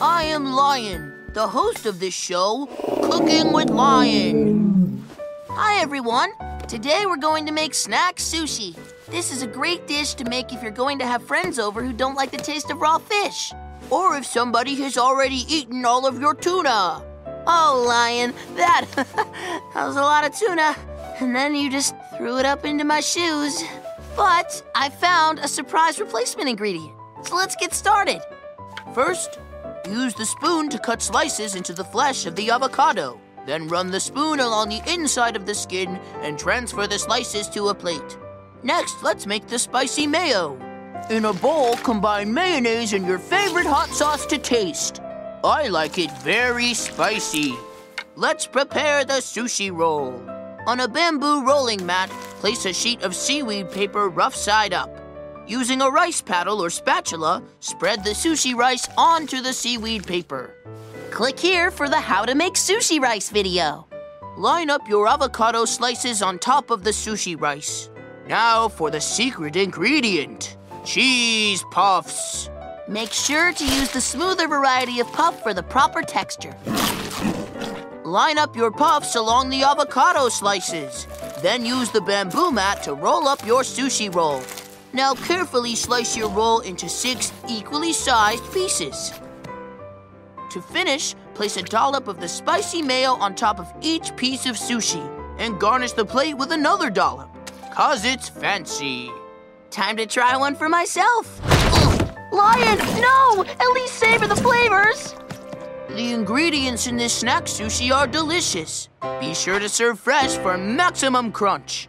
I am Lion, the host of this show, Cooking with Lion. Hi, everyone. Today we're going to make snack sushi. This is a great dish to make if you're going to have friends over who don't like the taste of raw fish. Or if somebody has already eaten all of your tuna. Oh, Lion, that was a lot of tuna. And then you just threw it up into my shoes. But I found a surprise replacement ingredient. So let's get started. First, use the spoon to cut slices into the flesh of the avocado. Then run the spoon along the inside of the skin and transfer the slices to a plate. Next, let's make the spicy mayo. In a bowl, combine mayonnaise and your favorite hot sauce to taste. I like it very spicy. Let's prepare the sushi roll. On a bamboo rolling mat, place a sheet of seaweed paper rough side up. Using a rice paddle or spatula, spread the sushi rice onto the seaweed paper. Click here for the How to Make Sushi Rice video. Line up your avocado slices on top of the sushi rice. Now for the secret ingredient, cheese puffs. Make sure to use the smoother variety of puff for the proper texture. Line up your puffs along the avocado slices. Then use the bamboo mat to roll up your sushi roll. Now carefully slice your roll into 6 equally sized pieces. To finish, place a dollop of the spicy mayo on top of each piece of sushi and garnish the plate with another dollop, 'cause it's fancy. Time to try one for myself. Ugh. Lion, no! At least savor the flavors! The ingredients in this snack sushi are delicious. Be sure to serve fresh for maximum crunch.